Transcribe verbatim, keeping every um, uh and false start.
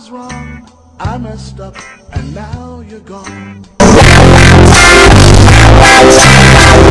was wrong. I messed up and now you're gone.